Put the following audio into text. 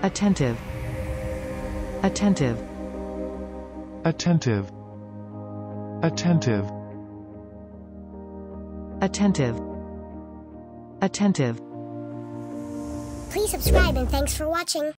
attentive, attentive, attentive, attentive, attentive, attentive. Please subscribe and thanks for watching.